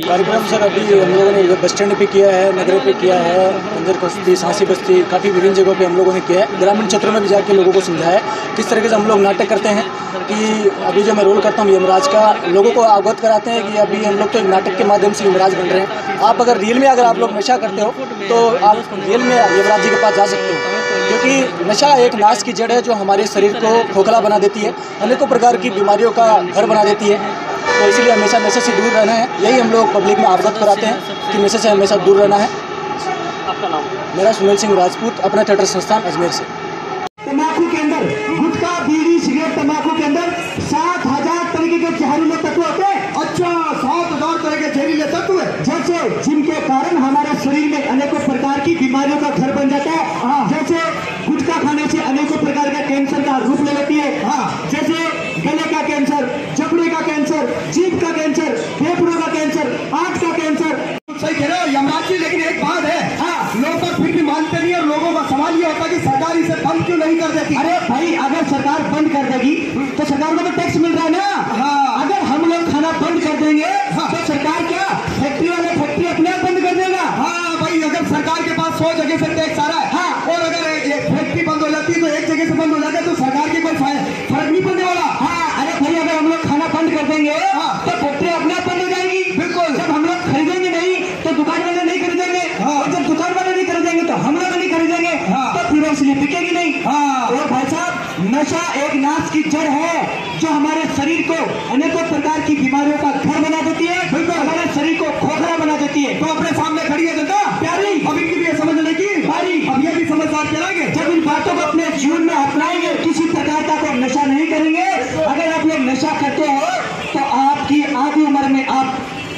कार्यक्रम सर अभी हम लोगों ने बस स्टैंड पे किया है, नगर पे किया है, बंजर बस्ती, सांसी बस्ती, काफ़ी विभिन्न जगहों पे हम लोगों ने किया है। ग्रामीण क्षेत्रों में भी जाके लोगों को समझाया है किस तरीके से हम लोग नाटक करते हैं कि अभी जो मैं रोल करता हूँ यमराज का, लोगों को अवगत कराते हैं कि अभी हम लोग तो एक नाटक के माध्यम से यमराज बन रहे हैं। आप अगर रियल में अगर आप लोग नशा करते हो तो आप रियल में यमराज जी के पास जा सकते हो, क्योंकि नशा एक नाश की जड़ है जो हमारे शरीर को खोखला बना देती है, अनेकों प्रकार की बीमारियों का घर बना देती है। तो इसीलिए हमेशा नशे से दूर रहना है। यही हम लोग पब्लिक में अवगत कराते हैं कि नशे से हमेशा दूर रहना है। आपका नाम? मेरा सुनील सिंह राजपूत, अपना थिएटर संस्थान अजमेर से। तंबाकू के अंदर गुटखा, बीड़ी, सिगरेट, तंबाकू के अंदर 7,000 तरीके के जहरीले तत्व होते हैं। अच्छा, 7,000 तरह के जहरीले तत्व जैसे जिनके कारण हमारे शरीर में अनेकों प्रकार की बीमारियों का घर बन जाता है। जैसे गुटखा खाने से अनेकों प्रकार का कैंसर का रूप ले लेती है। जैसे गले का कैंसर, जबड़े का कैंसर, जीभ का कैंसर, फेफड़ों का कैंसर, आंख का कैंसर। सही कह रहे हो यमराज जी, लेकिन एक बात है, लोग तो फिर भी मानते नहीं, और लोगों का सवाल ये होता है कि सरकार इसे बंद क्यों नहीं कर देती? अरे भाई, अगर सरकार बंद कर देगी तो सरकार को तो टैक्स मिल रहा है ना। अगर हम लोग खाना बंद कर देंगे तो सरकार क्या फैक्ट्री वाले फैक्ट्री अपने आप बंद कर देगा। हाँ भाई, अगर सरकार के पास 100 जगह से टैक्स आ रहा है, और अगर एक फैक्ट्री बंद हो जाती है तो एक जगह से बंद हो जाता है, तो सरकार के कोई फर्क नहीं पड़ने वाला। अरे भाई, अगर हम लोग खाना बंद कर देंगे तो फैक्ट्री अपने आप बंद हो जाएगी। बिल्कुल। जब हम लोग खरीदेंगे नहीं तो दुकान वाले नहीं खरीदेंगे, और जब दुकान वाले नहीं खरीदेंगे तो हम लोग नहीं खरीदेंगे, तो फिर उसने बिकेगी नहीं। और भाई साहब, नशा एक नाश की जड़ है जो हमारे शरीर को अनेकों प्रकार की बीमारियों का घर बना देती है। बिल्कुल, हमारे शरीर को खोखला बना देती है। तो अपने सामने खड़ी है जनता प्यारी, अब इनकी भी समझने की बारी। अब ये भी समझदार चलाएंगे। जब इन बातों को अपने जीवन में अपनाएंगे, किसी प्रकार का कोई नशा नहीं करेंगे। अगर आप लोग नशा करते हो तो आपकी आधी उम्र में आप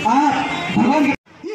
भगवान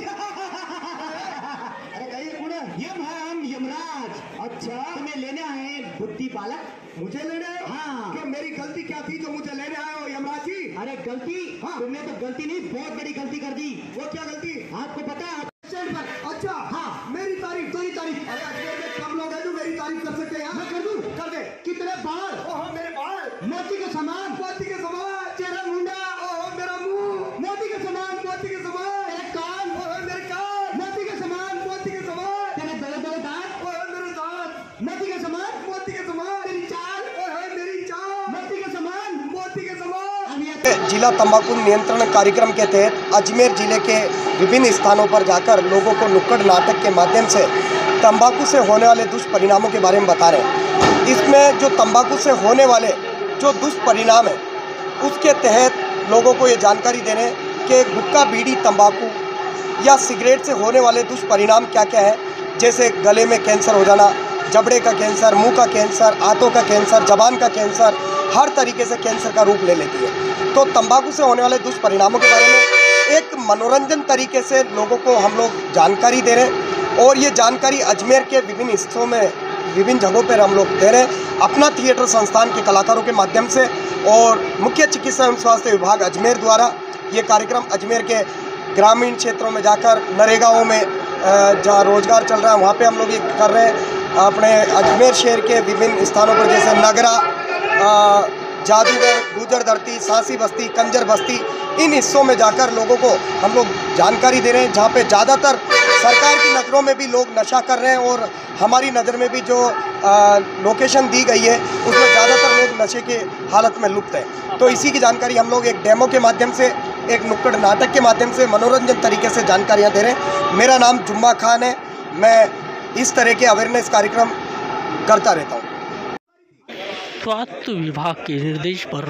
यमराज। अच्छा, तुम्हें लेने आए बुद्धि बालक? मुझे लेने आए? हाँ। क्यों, मेरी गलती क्या थी जो मुझे लेने आए हो यमराज जी? अरे गलती? तुमने तो गलती नहीं, बहुत बड़ी गलती कर दी। वो क्या गलती? आपको पता है अच्छा, मेरी तारीफ। अरे अजमेर में कम लोग हैं जो मेरी तारीफ कर सकते हैं। मैं कर दूं? कर दे। कितने बाल? ओहो मेरे बाल मोती के समान। मोती के समान। तेरा मुंडा। ओहो मेरा मुंह मोती के समान। मोती के समान। तेरे कान। ओहो मेरे कान मोती के समान। मोती के समान। तेरे बड़े बड़े दांत। ओहो मेरे दांत मोती के समान। मोती के समान। तेरी चाल। ओहो मेरी चाल मोती के समान। मोती के समान। जिला तंबाकू नियंत्रण कार्यक्रम के तहत अजमेर जिले के विभिन्न स्थानों पर जाकर लोगों को नुक्कड़ नाटक के माध्यम से तंबाकू से होने वाले दुष्परिणामों के बारे में बता रहे हैं। इसमें जो तंबाकू से होने वाले जो दुष्परिणाम है उसके तहत लोगों को ये जानकारी दे रहे हैं कि गुटखा, बीड़ी, तंबाकू या सिगरेट से होने वाले दुष्परिणाम क्या क्या है। जैसे गले में कैंसर हो जाना, जबड़े का कैंसर, मुंह का कैंसर, आंतों का कैंसर, जबान का कैंसर, हर तरीके से कैंसर का रूप ले लेती है। तो तंबाकू से होने वाले दुष्परिणामों के बारे में एक मनोरंजन तरीके से लोगों को हम लोग जानकारी दे रहे हैं, और ये जानकारी अजमेर के विभिन्न हिस्सों में, विभिन्न जगहों पर हम लोग दे रहे हैं अपना थिएटर संस्थान के कलाकारों के माध्यम से। और मुख्य चिकित्सा एवं स्वास्थ्य विभाग अजमेर द्वारा ये कार्यक्रम अजमेर के ग्रामीण क्षेत्रों में जाकर, नरेगाओं में जहाँ रोजगार चल रहा है वहाँ पे हम लोग ये कर रहे हैं। अपने अजमेर शहर के विभिन्न स्थानों पर जैसे नगरा, जादूगर, गुजर धरती, सांसी बस्ती, कंजर बस्ती, इन हिस्सों में जाकर लोगों को हम लोग जानकारी दे रहे हैं, जहाँ पे ज़्यादातर सरकार की नज़रों में भी लोग नशा कर रहे हैं, और हमारी नज़र में भी जो लोकेशन दी गई है उसमें ज़्यादातर लोग नशे के हालत में लुप्त हैं। तो इसी की जानकारी हम लोग एक डेमो के माध्यम से, एक नुक्कड़ नाटक के माध्यम से मनोरंजन तरीके से जानकारियाँ दे रहे हैं। मेरा नाम जुम्मा खान है, मैं इस तरह के अवेयरनेस कार्यक्रम करता रहता हूँ। स्वास्थ्य विभाग के निर्देश पर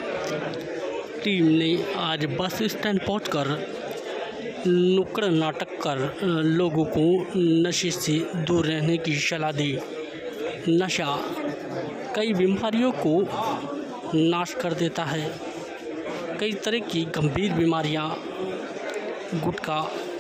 टीम ने आज बस स्टैंड पहुंचकर नुक्कड़ नाटक कर लोगों को नशे से दूर रहने की सलाह दी। नशा कई बीमारियों को नाश कर देता है। कई तरह की गंभीर बीमारियां गुटखा,